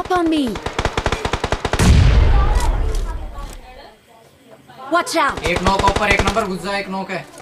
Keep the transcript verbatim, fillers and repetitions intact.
up on me. Watch out. एक knock ऊपर, एक नंबर घुस जा, एक नॉक है।